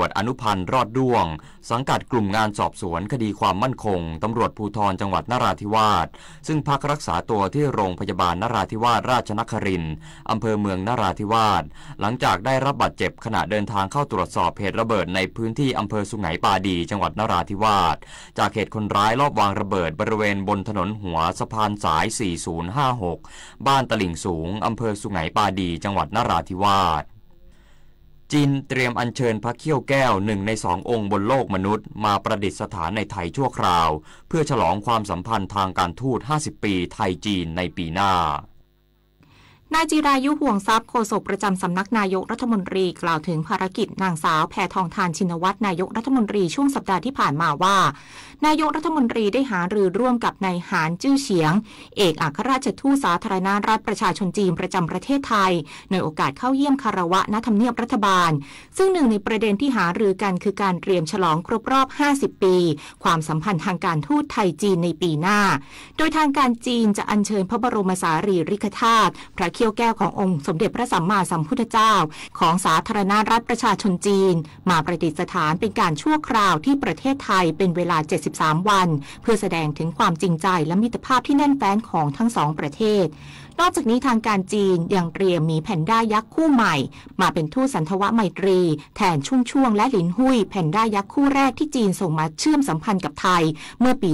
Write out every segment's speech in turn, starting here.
วจอนุพันธ์รอดด้วงสังกัดกลุ่มงานสอบสวนคดีความมั่นคงตำรวจภูธรจังหวัดนราธิวาสซึ่งพักรักษาตัวที่โรงพยาบาลนราธิวาสราชนครินทร์อำเภอเมืองนราธิวาสหลังจากได้รับบาดเจ็บขณะเดินทางเข้าตรวจสอบเหตุระเบิดในพื้นที่อำเภอสุไหงปาดีจังหวัดนราธิวาสจากเหตุคนร้ายลอบวางระเบิดบริเวณบนถนนหัวสะพานสาย 4056 บ้านตลิ่งสูงอำเภอสุไหงปาดีจังหวัดนราธิวาสจีนเตรียมอัญเชิญพระเขี้ยวแก้ว1 ใน 2 องค์บนโลกมนุษย์มาประดิษฐานในไทยชั่วคราวเพื่อฉลองความสัมพันธ์ทางการทูต50 ปีไทยจีนในปีหน้านายจิรายุห่วงทรัพย์โฆษกประจำสำนักนายกรัฐมนตรีกล่าวถึงภารกิจนางสาวแพทองธารชินวัตรนายกรัฐมนตรีช่วงสัปดาห์ที่ผ่านมาว่านายกรัฐมนตรีได้หารือร่วมกับนายหานจื้อเฉียงเอกอัครราชทูตสาธารณรัฐประชาชนจีนประจำประเทศไทยในโอกาสเข้าเยี่ยมคารวะณทำเนียบรัฐบาลซึ่งหนึ่งในประเด็นที่หารือกันคือการเตรียมฉลองครบรอบ50 ปีความสัมพันธ์ทางการทูตไทยจีนในปีหน้าโดยทางการจีนจะอัญเชิญพระบรมสารีริกธาตุพระเขี้ยวแก้วขององค์สมเด็จพระสัมมาสัมพุทธเจ้าของสาธารณรัฐประชาชนจีนมาประดิษฐานเป็นการชั่วคราวที่ประเทศไทยเป็นเวลา73 วันเพื่อแสดงถึงความจริงใจและมิตรภาพที่แน่นแฟ้นของทั้งสองประเทศนอกจากนี้ทางการจีนยังเตรียมมีแพนด้ายักษ์คู่ใหม่มาเป็นทูตสันทวไมตรีแทนช่วงและหลินหุ้ยแพนด้ายักษ์คู่แรกที่จีนส่งมาเชื่อมสัมพันธ์กับไทยเมื่อปี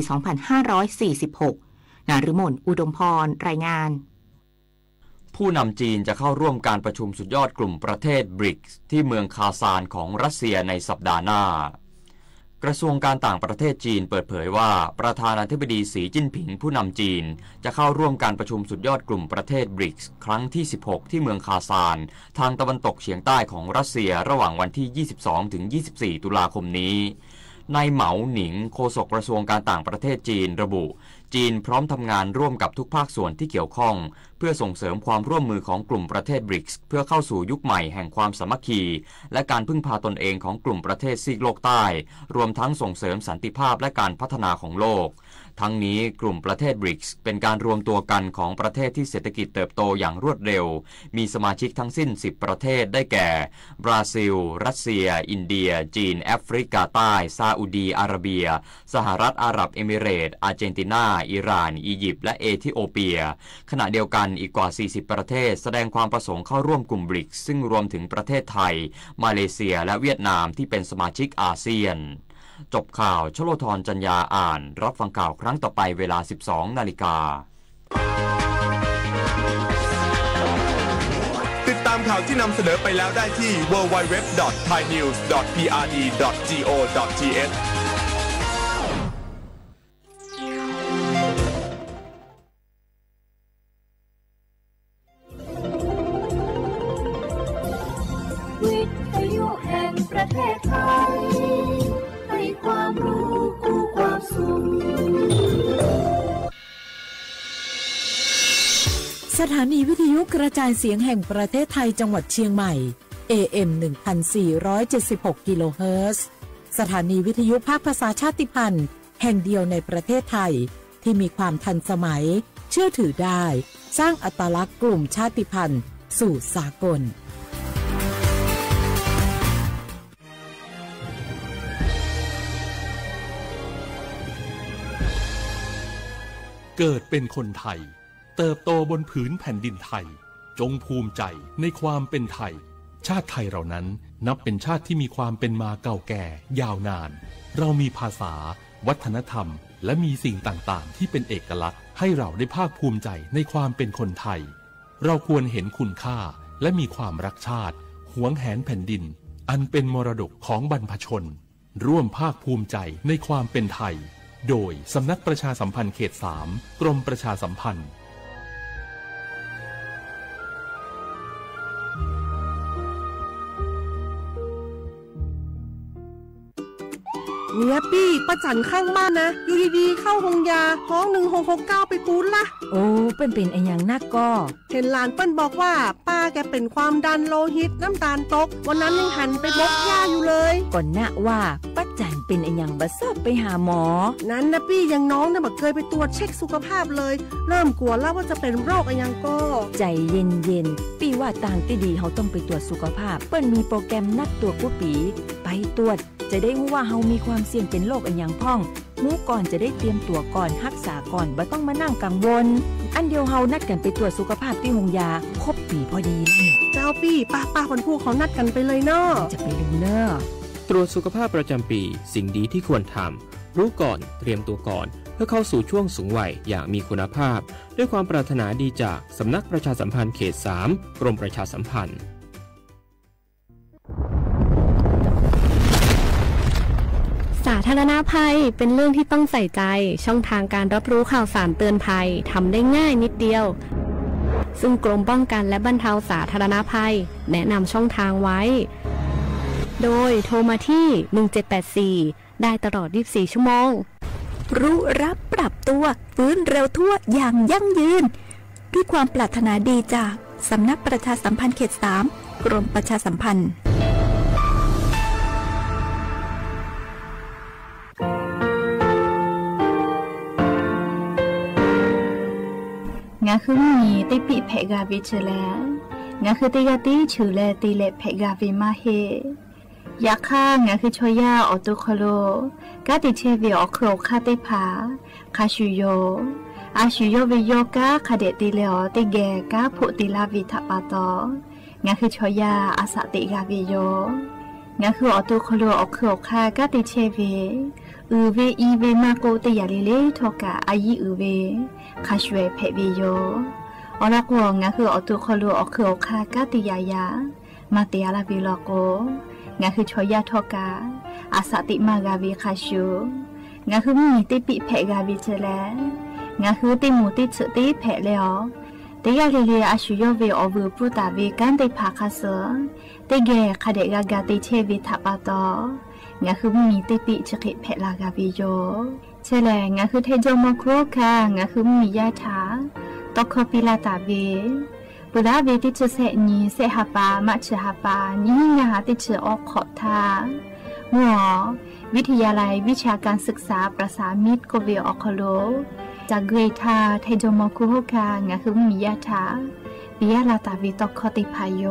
2546 นฤมล อุดมพรรายงานผู้นำจีนจะเข้าร่วมการประชุมสุดยอดกลุ่มประเทศบริกส์ที่เมืองคาซานของรัสเซียในสัปดาห์หน้ากระทรวงการต่างประเทศจีนเปิดเผยว่าประธานาธิบดีสีจิ้นผิงผู้นำจีนจะเข้าร่วมการประชุมสุดยอดกลุ่มประเทศบริกส์ครั้งที่16ที่เมืองคาซานทางตะวันตกเฉียงใต้ของรัสเซียระหว่างวันที่ 22-24 ตุลาคมนี้นายเหมาหนิงโฆษกกระทรวงการต่างประเทศจีนระบุจีนพร้อมทำงานร่วมกับทุกภาคส่วนที่เกี่ยวข้องเพื่อส่งเสริมความร่วมมือของกลุ่มประเทศบริกส์เพื่อเข้าสู่ยุคใหม่แห่งความสามัคคีและการพึ่งพาตนเองของกลุ่มประเทศซีกโลกใต้รวมทั้งส่งเสริมสันติภาพและการพัฒนาของโลกทั้งนี้กลุ่มประเทศบริกส์เป็นการรวมตัวกันของประเทศที่เศรษฐกิจเติบโตอย่างรวดเร็วมีสมาชิกทั้งสิ้น10ประเทศได้แก่บราซิลรัสเซียอินเดียจีนแอฟริกาใต้ซาอุดีอาระเบียสหรัฐอาหรับเอมิเรตส์อาร์เจนตินาอิหร่านอียิปต์และเอธิโอเปียขณะเดียวกันอีกกว่า40ประเทศแสดงความประสงค์เข้าร่วมกลุ่มบริกส์ซึ่งรวมถึงประเทศไทยมาเลเซียและเวียดนามที่เป็นสมาชิกอาเซียนจบข่าวชโลธรจัญญาอ่านรับฟังข่าวครั้งต่อไปเวลา 12:00 น. ติดตามข่าวที่นำเสนอไปแล้วได้ที่ www.thainews.prd.go.th วิทยุแห่งประเทศไทยให้ความรู้คู่ความสุขสถานีวิทยุกระจายเสียงแห่งประเทศไทยจังหวัดเชียงใหม่ AM 1476 กิโลเฮิรตซ์สถานีวิทยุภาคภาษาชาติพันธุ์แห่งเดียวในประเทศไทยที่มีความทันสมัยเชื่อถือได้สร้างอัตลักษณ์กลุ่มชาติพันธุ์สู่สากลเกิดเป็นคนไทยเติบโตบนผืนแผ่นดินไทยจงภูมิใจในความเป็นไทยชาติไทยเรานั้นนับเป็นชาติที่มีความเป็นมาเก่าแก่ยาวนานเรามีภาษาวัฒนธรรมและมีสิ่งต่างๆที่เป็นเอกลักษณ์ให้เราได้ภาคภูมิใจในความเป็นคนไทยเราควรเห็นคุณค่าและมีความรักชาติหวงแหนแผ่นดินอันเป็นมรดกของบรรพชนร่วมภาคภูมิใจในความเป็นไทยโดยสำนักประชาสัมพันธ์เขต 3 กรมประชาสัมพันธ์เนี่ยปี้ป้าจันข้างบ้านนะอยู่ดีๆเข้าห้องยาห้อง1669ไปปูนละโอ้เป็นไอ้ยังนักก็เห็นหลานเปิ้นบอกว่าป้าแกเป็นความดันโลหิตน้ำตาลตกวันนั้นยังหันไปบกยาอยู่เลยก่อนหน้าว่าป้าจันเป็นไอ้ยังบ่ทราบไปหาหมอนั้นนะปี้ยังน้องน่ะบ่เคยไปตรวจเช็คสุขภาพเลยเริ่มกลัวแล้วว่าจะเป็นโรคไอ้ยังก็ใจเย็นๆปี้ว่าต่างที่ดีเฮาต้องไปตรวจสุขภาพเปิ้นมีโปรแกรมนัดตัวกู้ปีไปไปตรวจจะได้รู้ว่าเฮามีความเสี่ยงเป็นโรคอันหยังพ้องรู้ก่อนจะได้เตรียมตัวก่อนรักษาก่อนบ่ต้องมานั่งกังวลอันเดียวเฮานัดกันไปตรวจสุขภาพที่โรงยาครบปีพอดีแล้วเนี่ยเจ้าปี้ป้าคนผู้เขานัดกันไปเลยเนาะจะไปลืมเนาะตรวจสุขภาพประจำปีสิ่งดีที่ควรทำรู้ก่อนเตรียมตัวก่อนเพื่อเข้าสู่ช่วงสูงวัยอย่างมีคุณภาพด้วยความปรารถนาดีจากสำนักประชาสัมพันธ์เขต 3 กรมประชาสัมพันธ์สาธารณภัยเป็นเรื่องที่ต้องใส่ใจช่องทางการรับรู้ข่าวสารเตือนภัยทำได้ง่ายนิดเดียวซึ่งกรมป้องกันและบรรเทาสาธารณภัยแนะนำช่องทางไว้โดยโทรมาที่1784ได้ตลอด24ชั่วโมงรู้รับปรับตัวฟื้นเร็วทั่วอย่างยั่งยืนด้วยความปรารถนาดีจากสำนักประชาสัมพันธ์เขต 3 กรมประชาสัมพันธ์งาคือมีติปิเพกาวิเชแลงาคือติกาติชูแลติเลเพกาวิมาเฮยาค่างาคือชอยาออตุคโลกาติเชวิออโครคาติผาคาชูโยอาชูโยวิโยกาคาเดติเลอติเกกาพุติลาวิทัปปาโตงาคือชอยาอาสติกาวิโยงาคือออตุคโลออโครคากาติเชวิอือเวอีเวมาโกติยาลิเลทอกาอายิอือเวคาชเวเพวิโยอรักวงาคือออตุคโลออโครคากาติยายามาเตียลาบิโลโกงาคือชอยาทอกาอาสติมากาวิคาชูงาคือมีติปิเพกาวิเจแลงาคือติมูติสุติเพเลอติยาลิเลอาชูโยเวอวูปุตาเวกันติภาคาเสติเกคาเดกากาติเชวิทัปปาโตงาคือมีติปิชกิเพลากาวิโยเชแลงาคือเทโจโมโครคางาคือมียาถาตอคปิลาตาเวปุระเวติชเสนีเสหปามัชหปานิงาติชออกขอบทามัววิทยาลัยวิชาการศึกษาประสานมิตรโกเวออคโลจากเกรทาเทโจโมคุโฮกางาคือมียาถาปิยาลาตาวิตอคติพายโย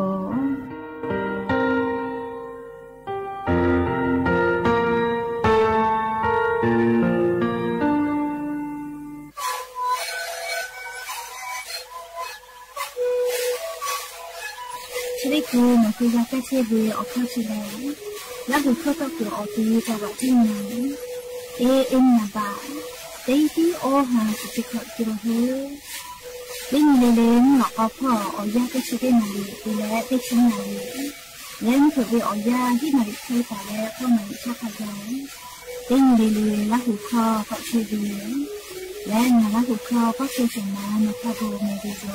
คือนคือยาแก้เชื้อเวออกเข้าชิลแล้วหุเข้าตัวออกตีจังหวัดที่ไหนเอ็นนาบาเตที่โอหาสุดขอจิโรเฮลิงเลนหลอกพ่อออยาแก้เชื้อได้มาดีดูแลได้ชิ้นมาดีแล้วถือเวออยาที่มาดีที่แต่แล้วก็มาชอบขยันลิงเลนแล้วหุเข้าก็เชื้อเวและงานแล้วหุเข้าก็เชื้อสมานมาพาโบเมดิโซ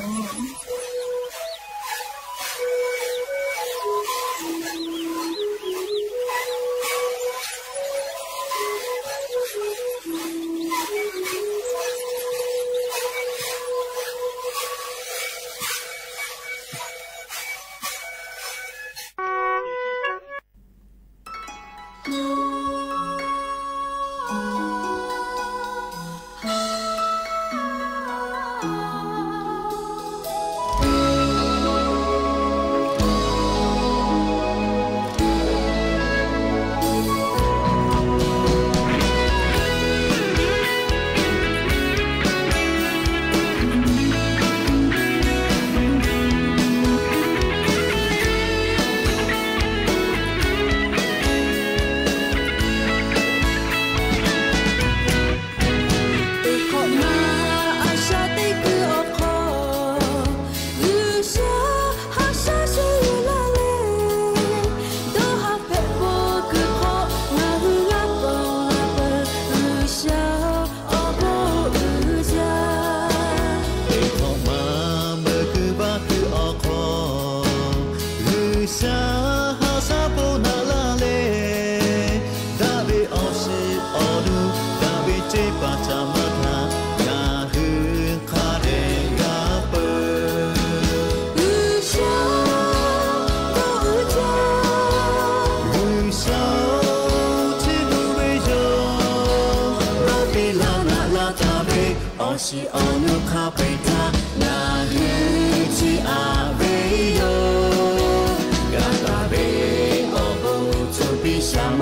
しあのカペタなふちあべよがたべおぼつびしゃ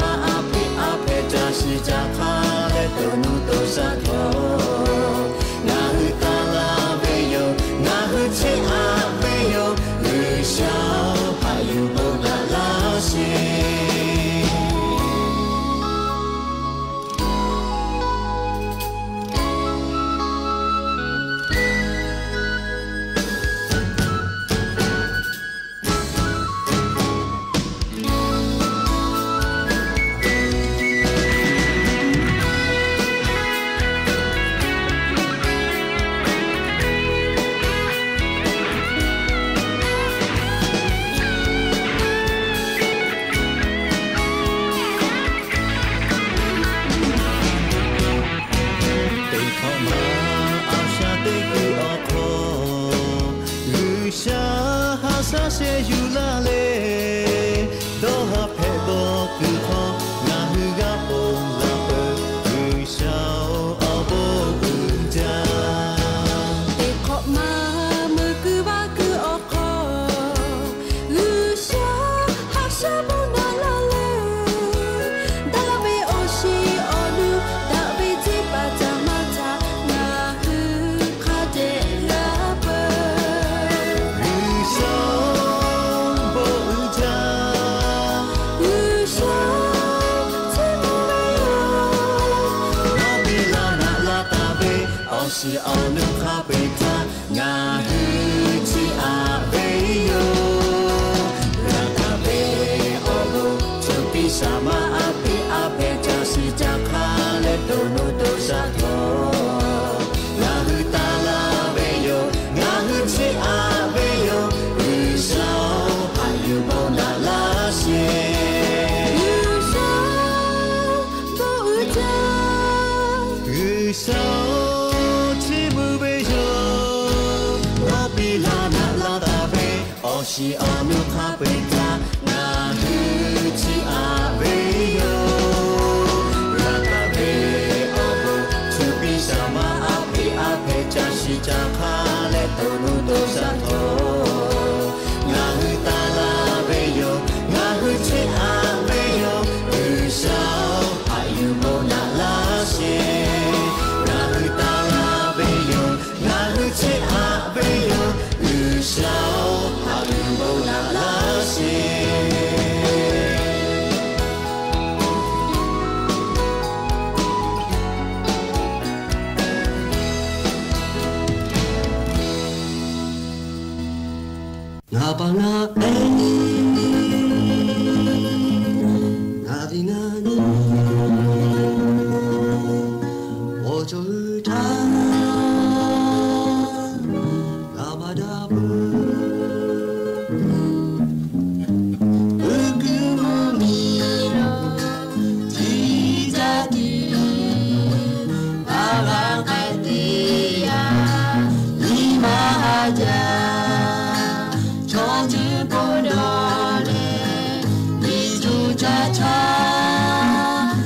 sama api jasi jakale tonu dosa to ngahu tala beyo ngahu chi abeyo xiao hayu bona la shi si anu kapita ngahu chi abeyo ratabe obo chupi sama api jasi jakale tonu dosa to ngahu tala beyo ngahu chi abeyo usao hayu bona la she si anu kapita ngahu chi abeyo ratabe obo chupi sama api jasi jakale tonu dosa to ngahu tala beyo ngahu chi abeyo usao hayu bona la she ngahu tala beyo ngahu chi abeyo usao Ngapanga nadi nani ojuta abadabu ukumiro jijati alangkatia lima aja cha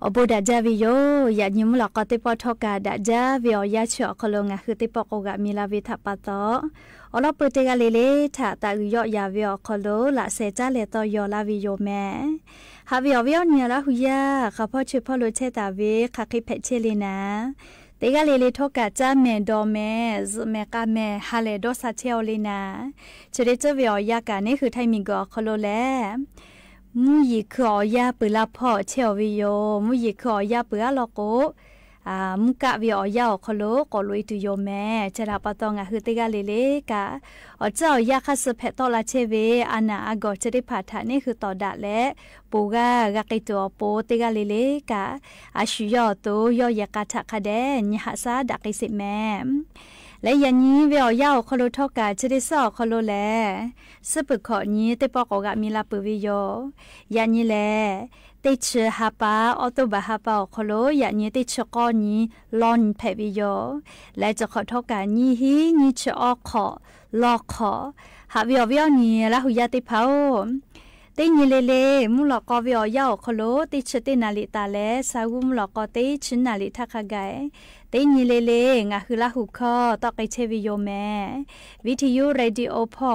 อบูดาจาวิโยอย่ายิ้มหลอกก็ติปอทอกาดาจาวิอยาเฉาะคลงคือติปอกกะมีลาวิทัปตออลอเปเตกาเลเลถ้าตาอยอยาวิอคโลละเซจาเลตอยอลาวิโยแม่ฮาวิอวิอเนี่ยละหุยาข้าพ่อช่วยพ่อรู้เชตาเวข้าคิดเพชเชลีนะเตกาเลเลทอกาจ้าแม่ดอแม่แม่กาแม่ฮาเลดอซาเชลลีนะเชเดเจวิอยากานี่คือไทมิงกอคโลแลมูยิขอยาปืลาพ่อเชลวิโยมูยิขอยาปืลาลอโกมุกะวิอยาคโลกอลุยตุโยแม่จะรับปะตองคือติกาเลเลกะเจ้ายาคัสเพตอลาเชเวอานาอากอจะได้ผ่าทานี่คือต่อดะและปูกากะกิตัวโปติกาเลเลกะอาชุยอโตยอยากาทะคะแดญหะซาดักกิสิแม่และยันนี้เวียวยาวคโลทอกาจะได้สอคโลแลสปึกขอนี้เตปอกกะมีลาปวิโยยันนี้แลติดเชื้อฮาปาออโตบาฮาปาคโลยันนี้ติดเชื้อก้อนนี้ลอนแผวิโยและจะขอทอกานี้ฮีนี้เชื้ออขอลอกขอหาเวียวนี้ละหุยาติเผาติญิเลเลมุลกอวิอยาวคโลติชตินาลิตาเลสาวุมุลกอติชินาลิทักไกติญิเลเลงะคือละหุคอตอกไอเชวิโยแม่วิทยุเรดิโอพอ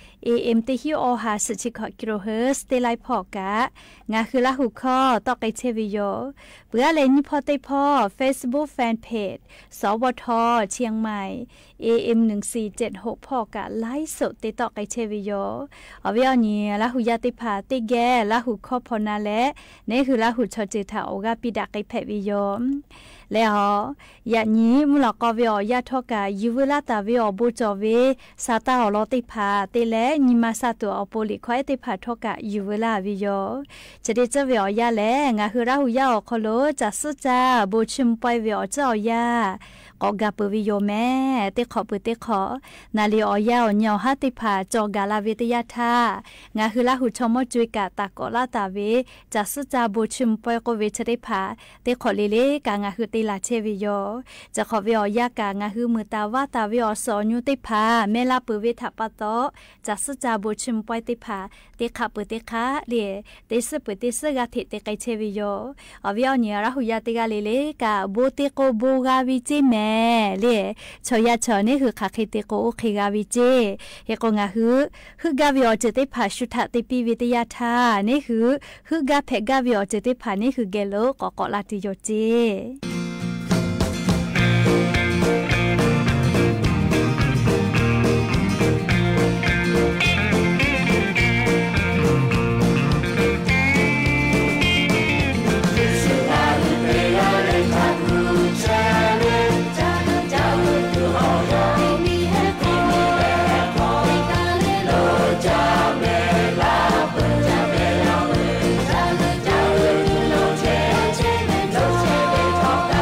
AM ติฮิโอหาสชิคกิโลเฮิรตซ์เตไลพอกะงะคือละหุคอตอกไอเชวิโยเปื่อเลนิพอติพอ Facebook Fan Page สวทเชียงใหม่ AM 1476พอกะไลฟ์สดติตอกไอเชวิโยอวิอนีละหุยาติพาติแกละหุคอพอนาและนี่คือละหุชอจิตาโอกาปิดาไกแพวิโยแล้วยานี้มุลกอวิอยาทอกายูเวลาตาวิอบูจอเวซาตาอลอติพาเตและนิมาซาตัวอโปลิควายติพาทอกายูเวลาวิโยจะได้เจวิอยาและงาคือราหุยาอคโลจัสจาบูชิมปอยวิอเจ้ายากอกาปวิโยแม่เตขอปเตขอนาลีออยาอเนียวฮาติพาจอกาลาวิทยาทางาคือราหุชมจุยกาตากอลาตาเวจัสจาบูชิมปอยโกเวชได้พาเตขอเลเลกางาคือติลาเชวิโยจะขอวิอยากางาคือมือตาวาตาวิอสอยุติพาเมลาปเวทปะโตจัสจาบูชิมปอยติพาเตขะปเตคะเลเตสปเตสกาทิเตไกเชวิโยอวิอเนียราหุยาติกาเลเลกาโบเตโกโบกาวิจิแม่เลชอยาชอนี่คือคาคิเตโกโอเคกาวิจิเฮโกงาคือกาวิอจะติพาชุทะติปีวิทยาทานี่คือกาเพกาวิอจะติพานี่คือเกโลกอกอลาติโยเจ Talk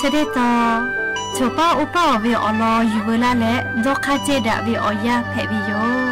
ได้ต่อชาวป้าอุป้าวิออลออยู่เวลาและดอกคาเจดะวิออยาแผ่วิโย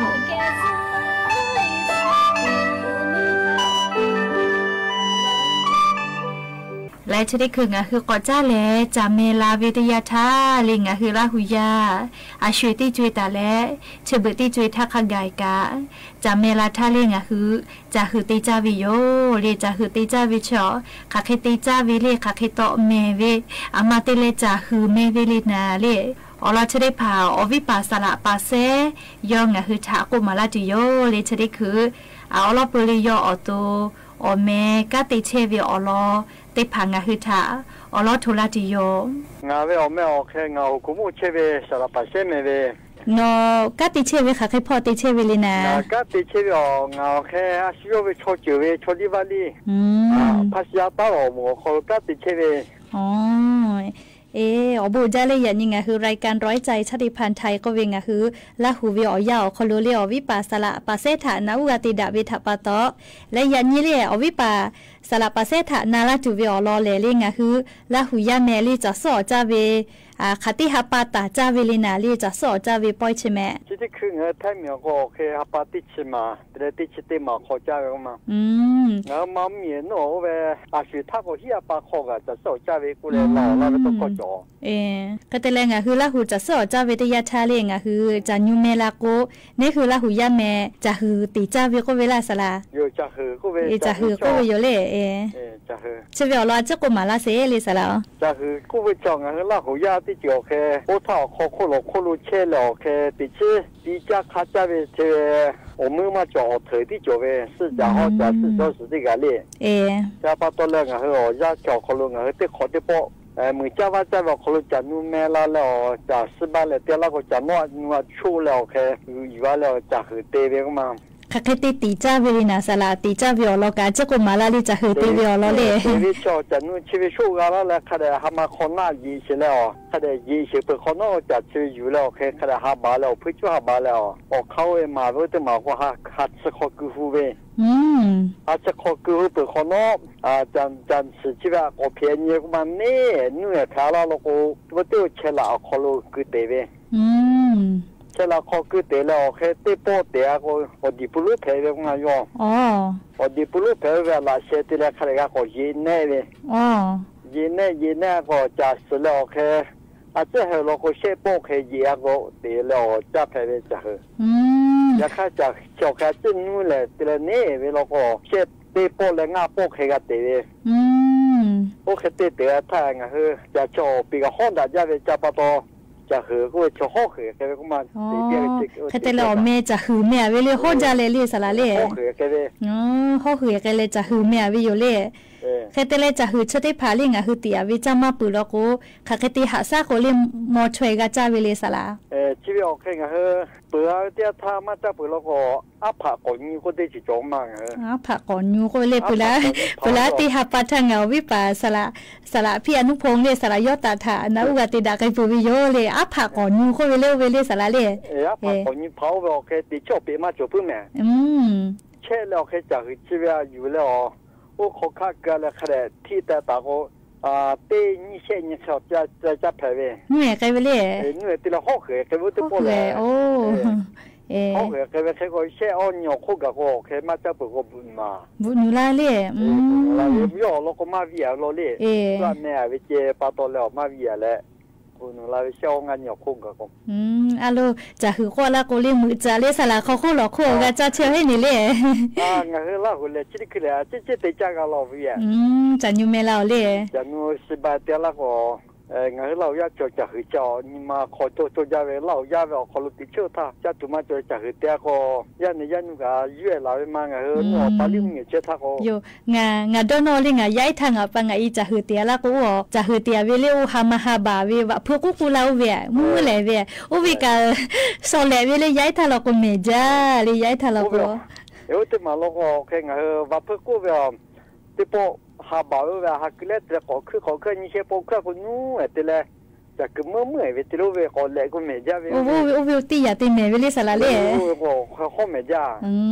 และชนิดคืองาคือกอจ้าแลจาเมลาวิทยาธาลิงาคือลาหุยาอาช่วยที่ช่วยตาและเชเบที่ช่วยทักขกายกาจาเมลาธาลิงาคือจาคือติจาวิโยเลจาคือติจาวิชอคาเคติจาวิเลคาเคโตเมเวอามาติเลจาคือเมเวลินาเลอลาชได้พาอวิปัสสละปาเซยองาคือทากุมาลาติโยเลชได้คืออาอลาปุริโยอโตอเมกาติเชวิอลอติพังงาฮือถาอลอทุลาติโยงาเวอเมอเคงาคุมุเชเวสารปัสเซเมเวโนกาติเชเวค่ะใครพอติเชเวลินากาติเชเวงาเคอาชิโยเวโชจิเวโชดิวาลีพัสยาตาโอโมโคกาติเชเวอ๋ออบูจาเลยอย่างนี้ไงคือรายการร้อยใจชาติพันธุ์ไทยก็เวงคือละหูวิอยาวคอลูเลียวิปัสสละปาเสถานาอุกติดาวิทัปโตและยันนี้เลยอวิปัสสละปาเสถานาลาจุวิอลอเลเลงคือละหูยาเมลีจะสอจาเวคติฮัปปาตาจาเวลินาลีจะสอจาเวปอยใช่ไหมที่ที่คือเงาไทยมีก็โอเคฮัปปาติชิมาแต่ติชิติมาขอจ้าเวมาเงามามีโน่เวอาชีทักก็ฮิฮัปปาขอกะจะสอจาเวกูเลยเราเราต้องก็จ่อก็แต่แรงคือละหูจะสอจาเวติยาชาเลงคือจะยูเมลาโกนี่คือละหูยาเมจะคือติจาเวก็เวลาสละอยู่จะคือก็เวจะคือก็เวอยู่เลยจะคือเชื่อว่าจะกูมาลาเสเลยสละจะคือกูเวจ่องละหูยาที่จ่อแค่โอท่าโคโลโคลูเชลโอเคติชิติจาคาจาเวเช我们嘛叫特地叫呗，是然后就是就是这个嘞。加把多了然后要叫可能然后得考得报，每家话在话可能讲你买了了，讲失败了，得那个讲我出了开，以外了讲后对呗嘛。 คาเคติติจาเวลินาสลาติจาวิอลอกาจะกุมาลาลิจะฮือติวิอลอเลวิชอจันนุชีวิชูกาลาแล้วคะเดหามาคนหน้ายีสิแล้วคะเดยีสิเปิดคนนอกจะชีวิอยู่แล้วคะเดหาบาแล้วพิจูหาบาแล้วออกเข้าเอมาเวตมาว่าหัดสกอกูฮูเวอาจจะขอกูเปิดคนนอกจันสิจิว่าก็เพียงเยอะมันนี่นู่นแถวเราเราก็ว่าตัวเชลาขอลูกูเตเวเชลาขอกูเตแล้วแค่เตปอเตะก็อดีปุรุเพเวงายออดีปุรุเพเวลาเชติแล้วคะเดก็ยีเน่เวยีเน่ก็จะสุดแล้วแค่อาจจะให้เราก็เชปอแค่ยีก็เตแล้วจะเพเวจะเหอยากให้จะเจ้าแค่จิ้นนู่นเลยเตลเน่เวลาก็เชเตปอแล้วง่าปอแค่ก็เตเวโอเคเตถ้าไงคือจะโชว์ปีกห้องดัดยาเวจะปะโตจะหือก็จะห่อหือแกก็มาเดี๋ยวแค่เราแม่จะหือแม่เวลาห่อจะเลยสละเลยห่อหือแกเลยห่อหือแกเลยจะหือแม่วิโยเล่แค่แต่เลยจะหือชดได้พาลิงหือตีวิจามาปุแล้วก็ค่ะแค่ตีหาซาโคเล่มอช่วยกันจ้าเวลสละชีวิตโอเคไงฮือเปิดเดี๋ยวถ้ามาจ้าปุแล้วก็อาผักก่อนยูก็ได้จิตจงมากอาผักก่อนยูก็เลยปุแล้วตีหาปัทางเงาวิปาสละพี่อนุพงษ์เนี่ยสละยอดตาถานะอุกติดาไกปุวิโยเลยอาผักก่อนยูก็เวลสละเลยอาผักก่อนยูเผาโอเคติชอบเปมาจบเพื่อแม่เช่แล้วแค่จะคือชีวิตอยู่แล้วโอ้เขาข้ากันแล้วขนาดที่แต่ตาก็เต้นี่เช่นี่ชอบจะแผ่เวเหนื่อยกันไปเลยเหนื่อยตีละห้อเหยกันวุ้ตัวเลยโอ้ห้อเหยกันไปแค่ก็เช่อ้อนหยอกคู่กับก็แค่มาจะเปิดก็บุญมาบุญละเลยเราย่อเราก็มาวิยาเราเลยว่าแม่ไปเจอปลาตัวแล้วมาวิยาแล้วคุณเราไปเช่างานหยอกคู่กับก็อะโลจะคือข้อละก็เรียกมือจะเรียกสละเขาหลอกคู่กันจะเชื่อให้นี่เลยงั้นเราคนเลยชิดขึ้นเลยชิดแต่จ้างเราวิยาจะยูเมล่าเลยจะนูสิบาทเดียวละก็งั้นเราอยากจะหือเจ้านี่มาขอตัวยาเวเรายาเวขอลุติเชื่อท่าจะถูกมาจะหือเดียวก็ยันนูก็ยื่นเราไปมางั้นหนูปาลิมเนี่ยเชื่อท่าก็อยู่งาโดนอลิงย้ายทางปังอีจะหือเดียวละก็จะหือเดียวเวลีอุฮามาฮาบาเวว่าพวกกูเราเวมือเลยเวอุบิกาโซเลเวลีย้ายทางเราก็เมจ้าเลยย้ายทางเราก็แต่มาเราก็แค่งั้นว่าพวกกูเวที่พอหาบ่าวเวลาหากเล็ดจะขอนี่เชื่อพวกคนนู้นแต่ละจะคือเมื่อเวทีรู้เวขอเล็กก็ไม่จ้าเวโอ้โหตีอย่าตีเมวิลิสละเล่โอ้โหเขาไม่จ้า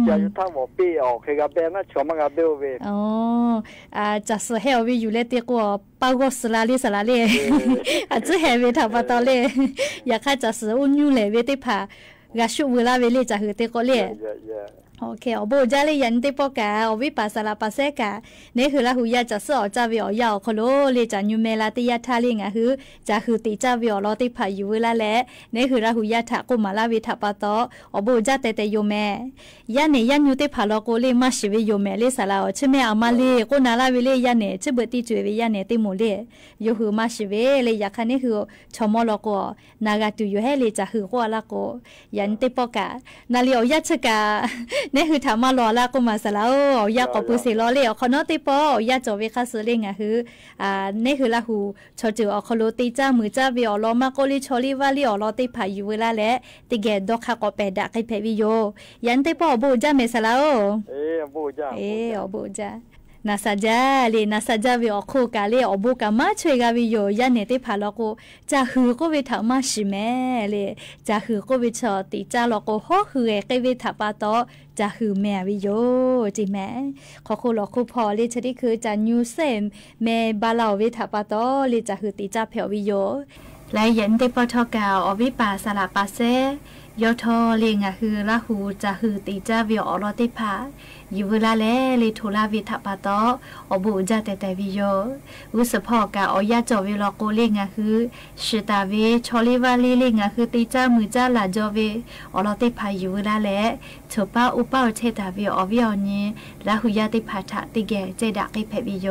จะอยู่ท่าหัวปีออกเคกับเบนนะชมกับเบลเวอ๋อจะสเฮลวิอยู่เลตีกว่าปากสลาลีสลาลีจะเฮวิทับตอเลอยากให้จะสอุ่นอยู่เลยเวติผากาชุเวลาเวลีจะหือตีก็เลยโอเคอบูจาเลยยันติปกาอวิปัสสลาปัสเซกานี่คือละหุยาจะสอจาวิอยาวคโลเลยจะยูเมลาติยาทาลิงะหือจะหือติจาวิอลอติผาอยู่เวลาแลนี่คือละหุยาทะกุมาลาวิทัปตออบูจาเตเตโยเมยันเนยันยูติผาลอโกเลมาชิวิโยเมเลสลาชเมอามาเลโกนาลาวิเลยันเนชเบติจวยยันเนติโมเลโยหือมาชิเวเลยอยากคันนี่คือชมอลโกนากาตุอยู่ให้เลยจะหือกัวละโกยันติปกานาลีอยาชกานี่คือถามมารอละก็มาสลาวอยากกับปุสิรอเลยเขาโนติปอยากจวิคัสเลงอ่ะคือนี่คือละหูชอจืออคโลติจ้ามือจ้าวิอลอมาโกลิชอลิวาลิอลอติพาอยู่เวลาแหละติเกดอกคากอเปดะไกเพวิโยยันติปอบูจ้าเมสลาวบูจ้าบูจ้านาซาจาเลยนาซาจาวิอคูกาเลยอบูกามาช่วยกาวิโยยันเนติพาลโกจะหือก็วิถามาชิเมเลยจะหือก็วิชอติจ้าลโกฮอหือเกวิถาปาโตจะหือแม่วิโยจิแม่ขอคุณหลอกคุณพอเลยชนิดคือจะยูเซมแม่บาลาวิถาปาโตเลยจะหือติจ้าเพียววิโยและยันติปทกาอวิปาสลาปาเซยอทอเลียงะคือละหูจะหือติจ้าวิออลอติพาอยู่เวลาแลลิทุลาวิทัปาโตอบูจาเตเตวิโยอุสพอกาอยาจอวิลอโกเลียงะคือชิตาเวชอลิวาลีเลียงะคือติจ้ามือจ้าลาจอเวอลอติพาอยู่เวลาแลชปาอุปาเชตาวิออวิอนีละหุยาติพาทะติเกเจดะกิเพวิโย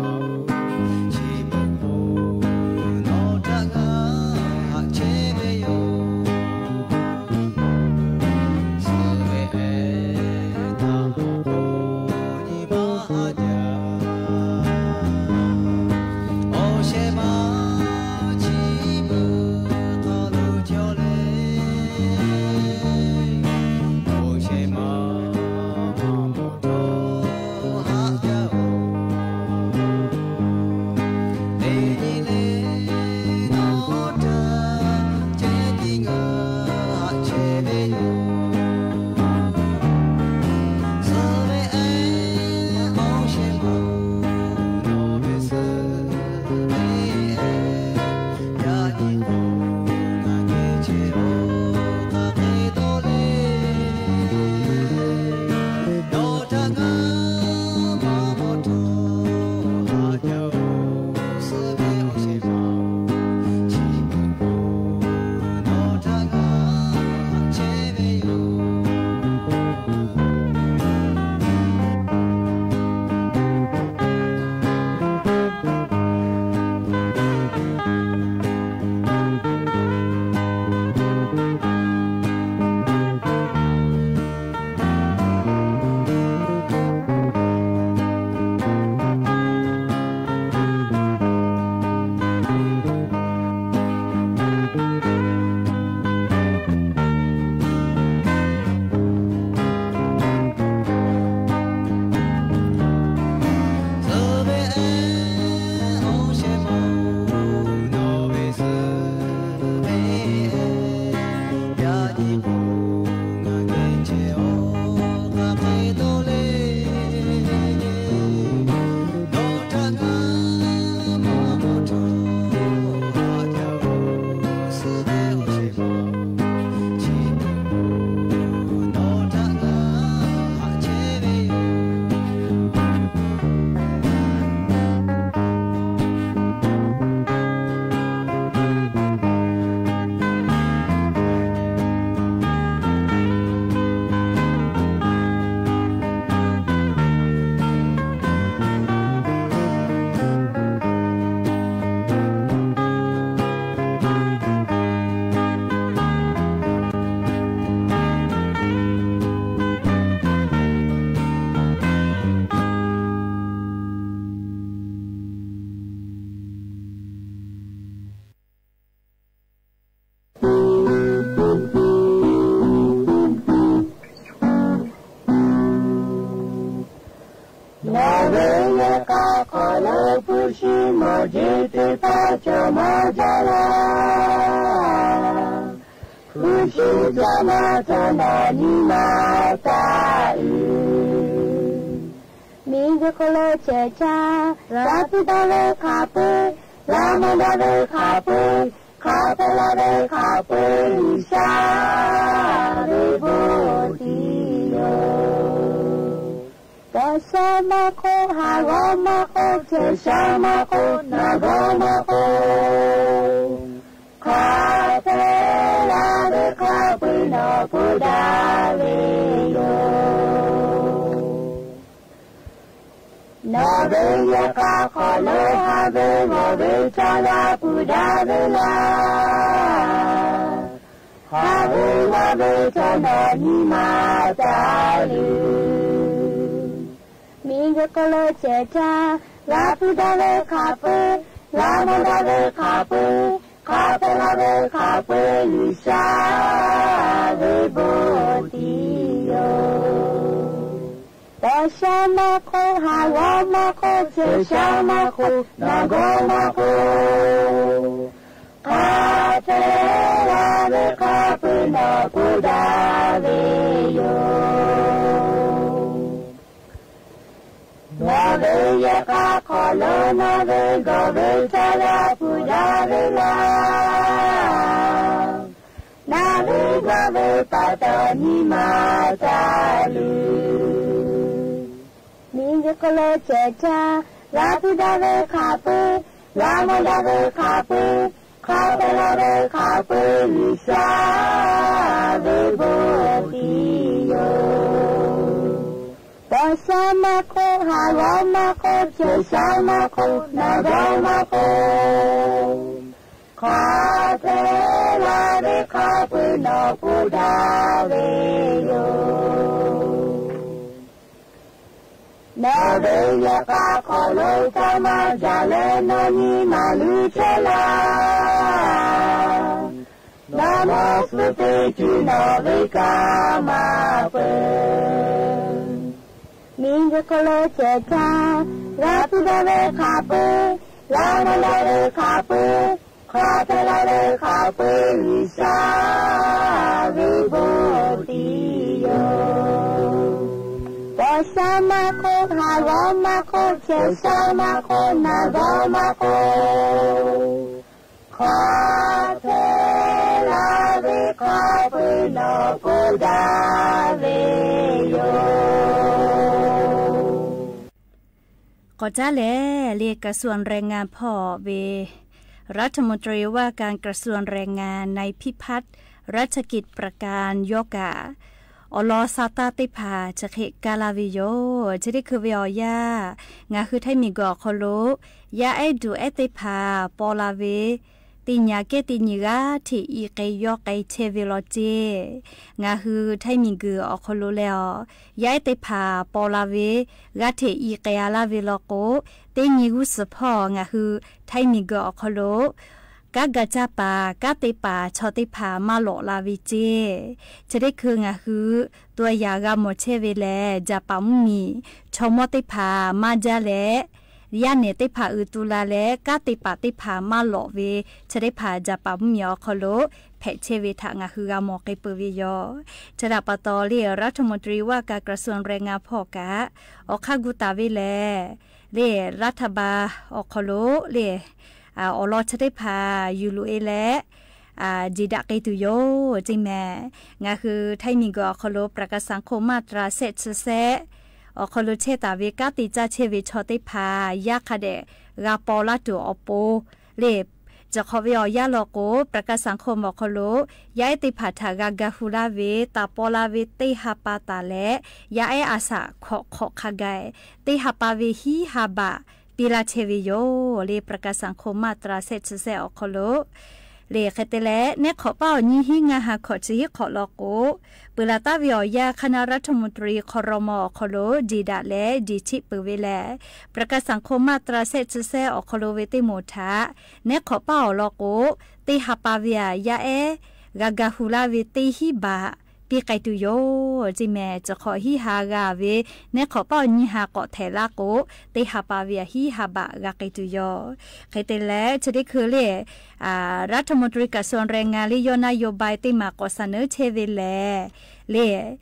Chebe yo jete pacha majala kushi jamata nani matai minga kolo ceca ratu dale kape lama dale kape kape dale kape lisa rebotiyo Dasama ko, harama ko, cesama ko, nagama ko. Kapela de kapina pudaleyo. Nabeya ka kalo habe mabe chala pudavela. Habe mabe chala ni matali. Minga kalo ceca, rapu dale kape, lama dale kape, kape dale kape, lisa rebotiyo. Dasama ko, harama ko, cesama ko, nagama ko. Kape dale kape, napudaleyo. Naveya ka kolo nave gove chala pudavela Nave gove patani matalu Minga kolo ceca rapu dave kape Lama dave kape Kape dave kape lisa rebotiyo Dasama ko, harama ko, cesama ko, nagama ko. Kapela de kapina pudaleyo. Naveya ka kolo kama jale nani malucela. Namaste chunave kama pe. Minga kolo ceca, rapu dale kape, lama dale kape, kape dale kape, lisa rebotiyo. Dasama ko, harama ko, cesama ko, nagama ko. Kape dale kape, napudaleyoก็จ้าแลเรียกกระทรวงแรงงานพ่อเวรัฐมนตรีว่าการกระทรวงแรงงานในพิพัฒน์รัชกิจประการโยกาอลอซาตาติพาจะเขกาลาวิโยจะได้คือเวียยางาคือไทยมีกอโคโลยาไอดูไอติพาปอลาเวติญาเกติญกาที่อีเกยอกไอเชเวโลเจงาคือไทยมีกืออโคโลแล้วยาไอติพาปอลาเวกาที่อีเกยาลาเวโลโกติญกุสพองาคือไทยมีกืออโคโลกากะจาปากาติปาชอติพามาโลลาวิเจจะได้คืองาคือตัวยากาโมเชเวแลจะปามุมีชอมติพามาจาแลยาเนติพาอุตุลาเลกาติปาติพามาโลเวจะได้พาจะปามุมีอคโลแพเชเวทางาคือกาโมเกเปวิยอจะดาปตอเลียรัฐมนตรีว่าการกระทรวงแรงงานพ่อกะอคากุตาเวแลเลรัฐบาอคโลเลอลอจะได้พายูรูเอและจีดักไอตุโยจริงแม่งาคือไทยมีกอคโลประกาศสังคมมาตราเซตเซอคโลเชตาเวกาติจาเชวิชอติพายาคาเดกาปอลาตัวอโปเลบจะขอวิอยาโลโกประกาศสังคมอคโลยาไอติพาทากากาฮูลาเวตาปอลาเวติฮาปาตาและยาไออาสาขอคาไกติฮาปาเวฮีฮาบะปิลาเชวิโยเลประกาศสังคมมาตราเซตเซอคโลเลคเตเลเนขอเป้านี้หิงาหาขอจีขอลอโกปุลาตาวิอยาคณะรัฐมนตรีครมอคโลดีดาและดีชิปเวแลประกาศสังคมมาตราเซตเซอคโลเวติโมทาเนขอเป้าลอโกติฮาปาเวียยาเอกากาฮูลาเวติฮิบาปปีไกตุโยจิแม่จะขอฮิฮากาเวเนขอป้อนิฮาเกาะเทลาโกเตหาปาเวียฮิฮาบะกาไกตุโยไกเตแลจะได้คือเลรัฐมนตรีกระทรวงแรงงานลิโยนโยบายติมาก็เสนอเชเวแลเล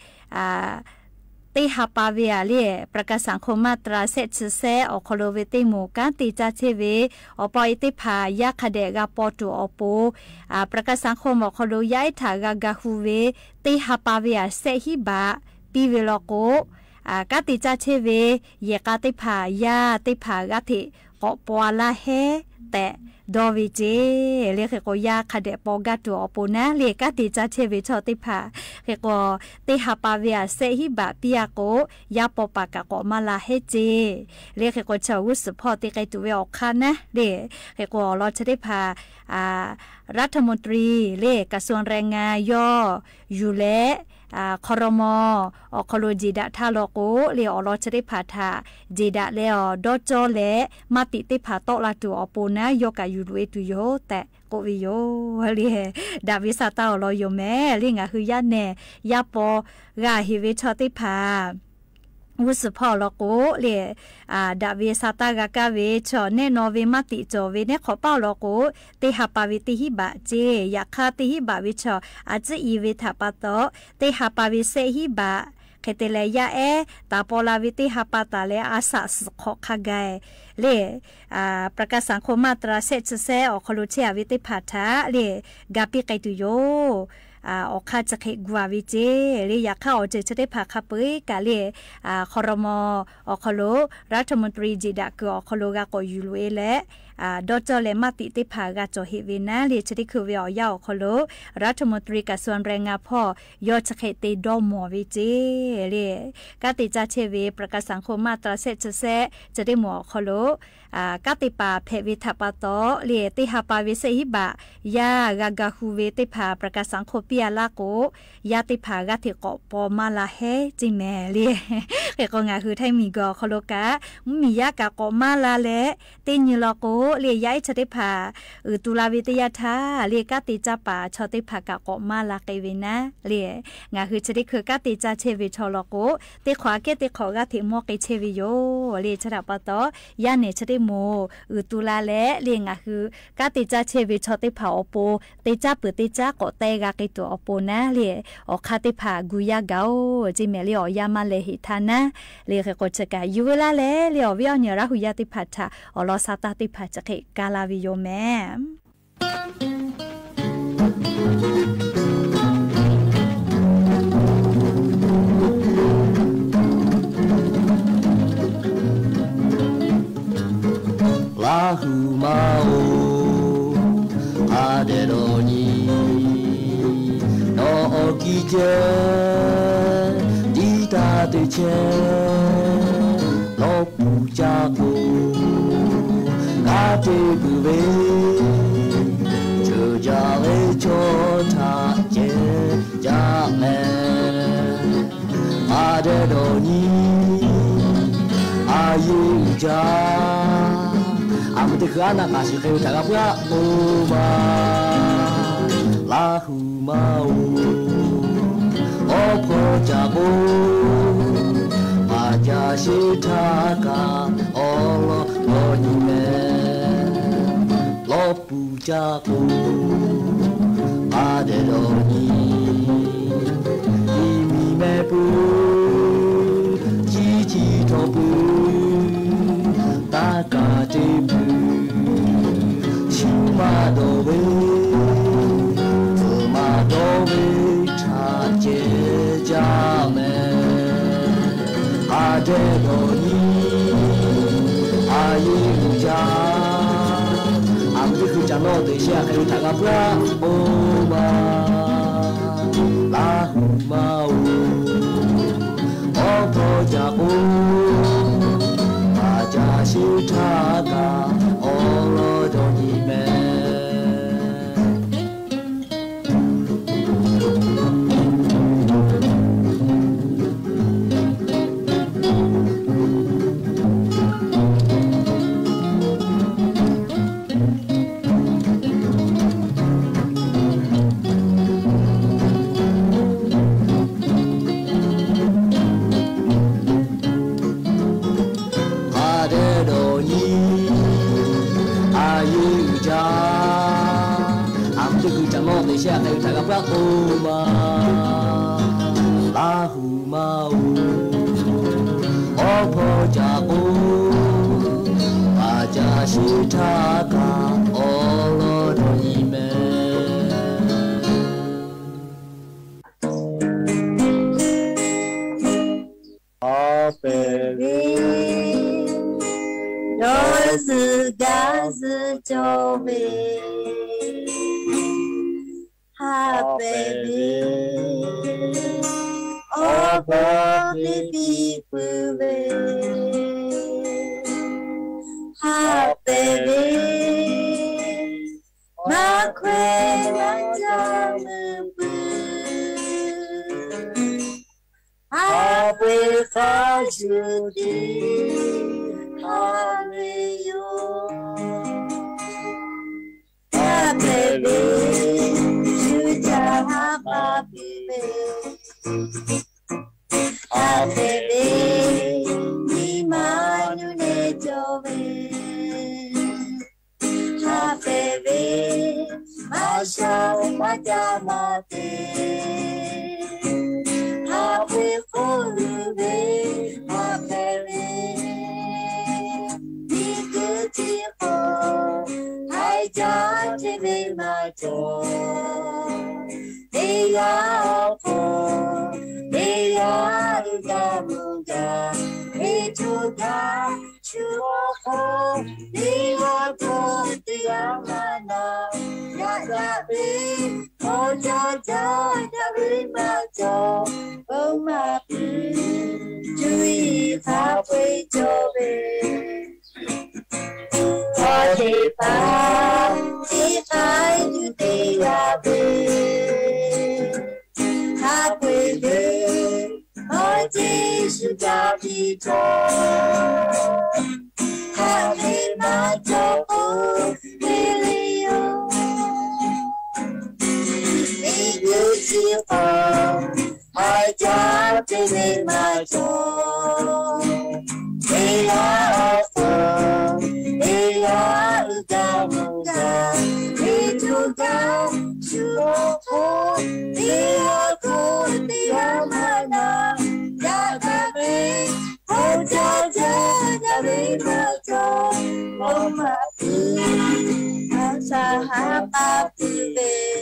ตีหาปาเวียเล่ประกาศสังคมมาตราเซชเซอคโลเวติหมู่การตีจาเชเวอปอยติพายาคเดกาปอตูอโปประกาศสังคมอคโลย้ายถากากาฮูเวตีหาปาเวียเซฮิบะปีเวลโกกาติจาเชเวเยกาติพายาติพากาติกอปวาลาเฮแต่ดอวิเจเรียกก็ยาคเดปอกาตัวอปูนะเรียกติจาเชเวชอติพาเรียกก็ติหาปาเวียเซฮิบะปิยาโกยาปอปากะก็มาลาเฮเจเรียกก็ชาวสุพอติไกตัวเวออกคันนะเรียกก็เราจะได้พารัฐมนตรีเลกระทรวงแรงงานย่ออยู่และครมอคโลจีดะทาโลโกเลอรอจะได้พาทาจีดะเลอดอจอและมาติติพาโตลาตัวอปูนะยกายูรุเอตุโยแต่โกวิโยเลีดาวิซาตาอรอโยแม่ลิงะคือยะแน่ยาปอกาฮิเวชอติพาวุสพอลโกเลดาเวซาตากากาเวชอเนโนเวมาติจอเวเนขอเป้าลโกเตหาปาวิติหิบะเจยาคาติหิบะวิชออาจอีเวทาปะโตเตหาปาวิเซหิบะเคเตเลยาตาปอลาวิติหาปาตาเลอาสะสขอคาไกเลประกาศสังคมมาตราเซชเซอคลุเชอวิติพาทาเลกาปิไกตุโยออกค่าจะเขกว่าวิเจเลยอยากเข้าเจจะได้พาขับไปกาเลยครมอคโลรัฐมนตรีจีดะคืออคโลกากอยู่ลุเอและดอจอเลมาติติพากาจอเฮเวนะเลยจะได้คือเวียวยาวคโลรัฐมนตรีกระทรวงแรงงานพ่อยอจะเขตดอมอวิเจเลยกาติจาเชเวประกาศสังคมมาตราเซชเซจะได้หมอคโลกาติปาเพวิทัปโตเลติหาปาวิเซหิบะยากากาฮูเวติพาประกาศสังคมปิยาลาโกยาติพากาติกอปอมาลาเฮจิแมเลเกก็งาคือไทมีกอคโลกามียากากอมาลาเลติญลโกเลย้ายชติพาตุลาวิทยาธาเลกาติจาปาชอติพากากอมาลาเกเวนะเลงาคือชติคือกาติจาเชวิชอลโกติขวาเกติขอกาติมอเกเชวิโยเลชดาปโตยาเนชติโมตุลาและเลียงอ่ะคือกาติจาเชวิชอติผาอโปติจาเปิดติจากอเตกากิตัวอโปนะเลียอคาติผากุยาเกาจิเมลีอยามาเลหิทานะเลียก็จะกายูเวลาเลเลียวิอเนราหุยาติพัชาอลอซาตาติพัชเกกาลาวิโยแมラフマオアデロニノキジェディタデチェノプジャコガテグベジュジャレチョタジェジャメアデロニアユジャAmati kana kasih kau cakap ya Uma lahu mau Opo jago Maja sitaka Allah lonyume Lopu jago Ade doni Imi mepu Cici topu Takatebu Shimadobe Fumadobe Chache Jame Adedoni Ayuja Amri Jano de Shakru Tagapra Oma Lahu Mau Opo Jago Shitaka Olodonime 的下还有这个不要嘛，拉胡嘛我婆家把家是他家哦罗多伊们。 baby， 若是干是就别，哈 baby， 哦不必不为，哈 baby， 马快马家门不。I will find you deep, hallelujah. Baby, you just have a baby. Baby, ni manu ne jove. Baby, masha majamate. Happy for you, baby, be good to you. I just live my joy. They are poor, they are the muga, they took that you are they are good, they are mana, yada be, oh, yada, be my joy. Oh my baby, do you have a job? Oh, if I do the happy day, oh, this should be joy. Happy my job, oh, really, oh, be beautiful. I just in my soul. They are full, they are the they took down to fall. They are good, they are my love. Yagabe, oh, Jaja, my joy. Oh, my baby, I'm so happy,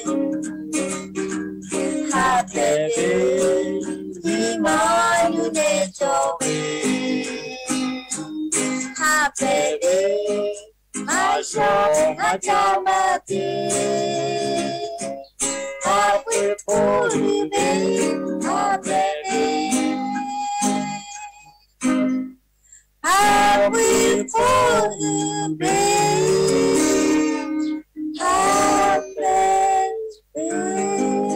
baby, Imanu ne jobe, ha baby, my show hajamati, I will pull you, baby, ha baby, I will pull you, baby, ha baby.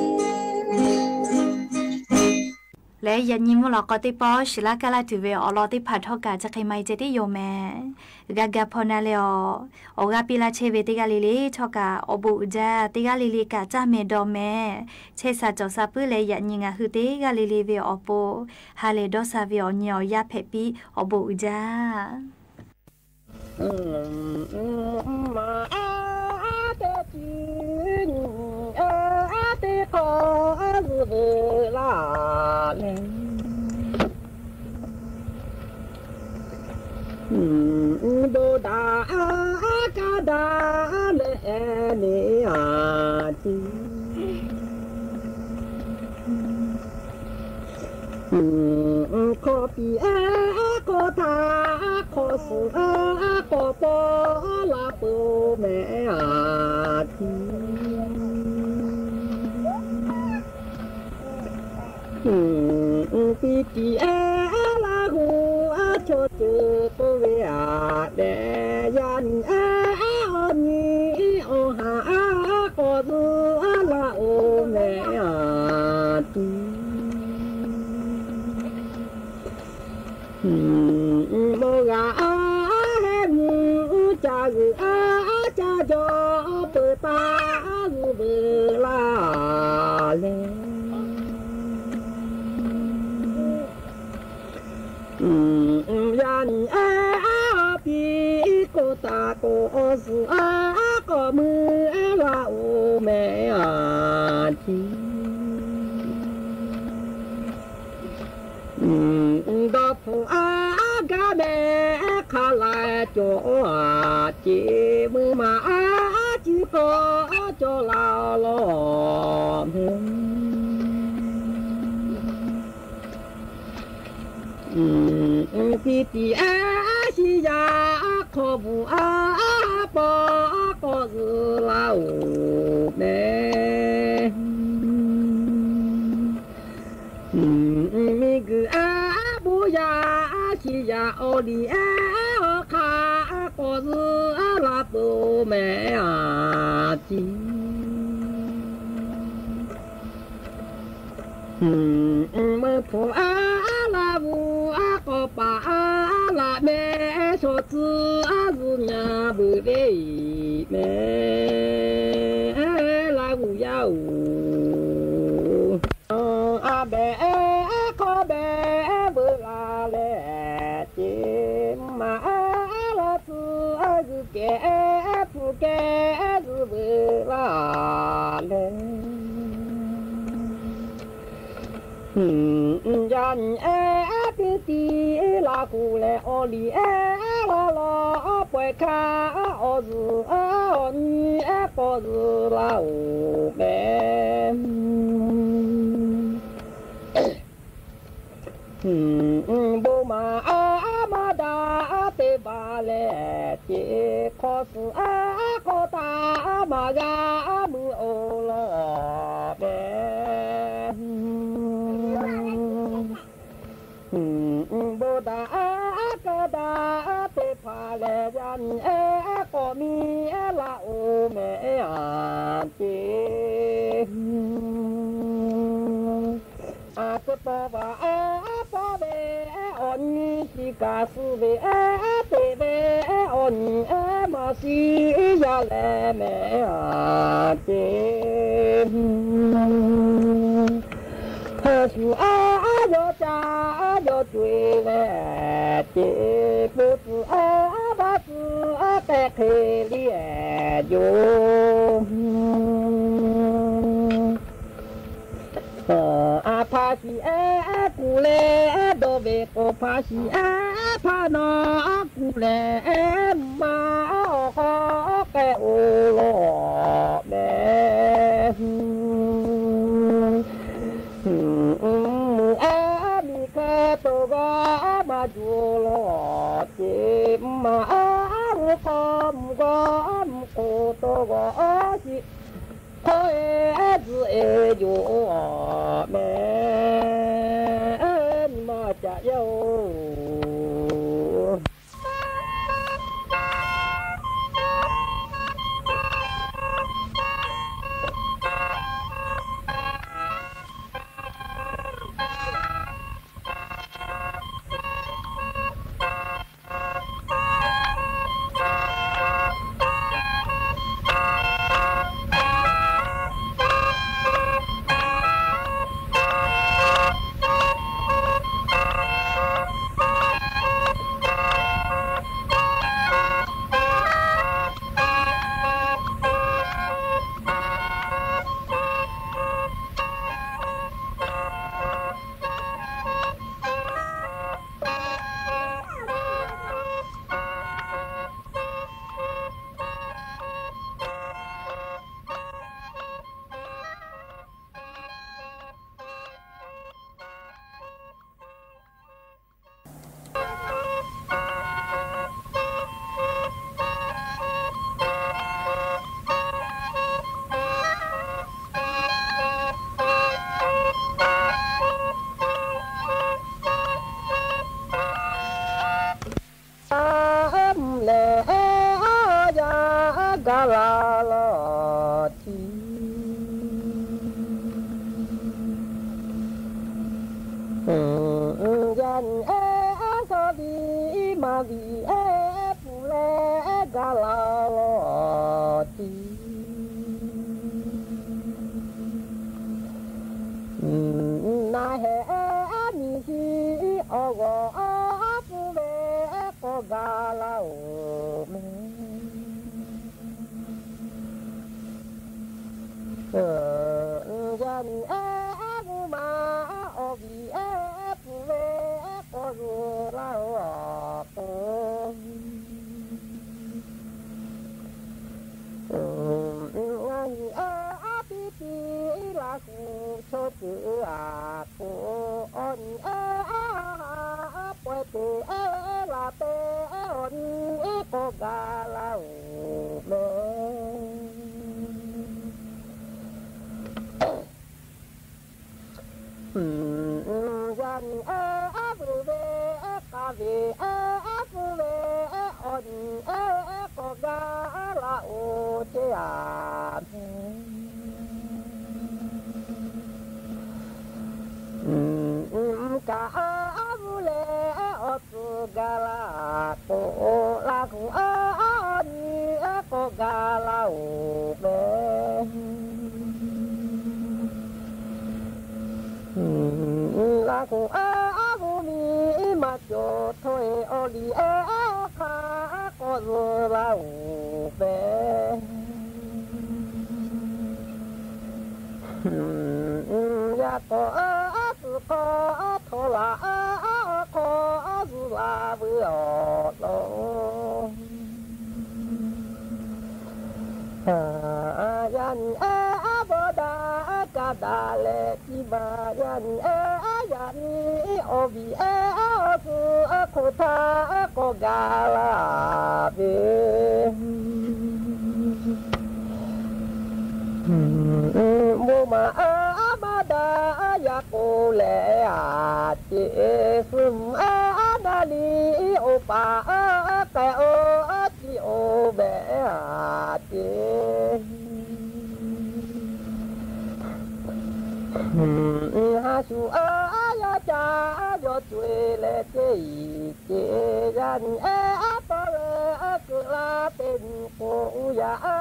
และยันยิมลอกติปอชิลากาลาถือเวอลอติผัดทอกาจะใครไม่จะได้โยแม่กากาพอนาเลอโอกาปิลาเชเวติกาลิลีทอกาอบุจาติกาลิลีกาจ้าเมดอแม่เชซาจอซาปืเลยันยิงาคือติกาลิลีเวอโปฮาเลดอซาเวอเนียยาเพปีอบุจาขอเวลาโดดากาดาเลเนียจีขอปีขอทาขอสุขอปอลาปูแม่ทีปีกีลาหูโชเจโปเวอาเดยันอนีโอหาโกดูลาโอเมอาตีโมกาเฮมูจากจาจอเปิดตาเวลาเลยันปีโกตาโกสุก็มือลาโอเมอา cho chỉ mưa mà chỉ có cho lao lo tí tí xí ya khó vụ bỏ có dự lao nè mi cứ bố ya xí ya ô đi khá có dự là bố mẹ chi mơ phụ là vụ có bà là mẹ số tư dù nhà bự bê mẹ là vụ giàu bé có bé bự là lẹ chim mà là tư dù kẻ phụ kẻ dù bự là lẹ dân tí là cụ lệ ô lì la bồi ca ô dù nhi có dù là ô bé bố mà đã tê bà lệ chỉ có sự có ta mà ra mưa ô lo bé bố đã tê bà lệ dân có mi là ô mẹ chỉ có to và to về on si cả su về tê về on mà si ya lệ mẹ chế su yo cha yo chui lệ chế bố su ba su tê khê lìa yo pa si cụ lệ đồ về cô pa si pa nó cụ lệ mà có cái ô lọ bé mi cái tô gà mà chua lọ chim mà không có cô tô gà chị thôi dư dù mẹ mà chả yêu dân so đi mà vì phụ lẽ gà la ti na he mi si o go phụ lẽ có gà la dân mà o vì phụ lẽ có gà la กาลาเมยันฟูเวกาเวฟูเวออนกกาลาโอเจียกาบูเลอตุกาลาโกลาคูอนกกาลาโอเบลาคูบูมีมาโจทอยอลีคาโกโซลาโอเบยาโตสุโคโทลาโคสุลาเบือโลยันบดากาดาเลจิมายันยันโอบีสุโคทาโกกาลาเบโมมามาดายาโกเลอาเจสุมนาลีโอปาเกโอจิโอเบอาเจฮาสุอายาจายอจุเลเจเจยันปะเลกุลาเป็นโกยา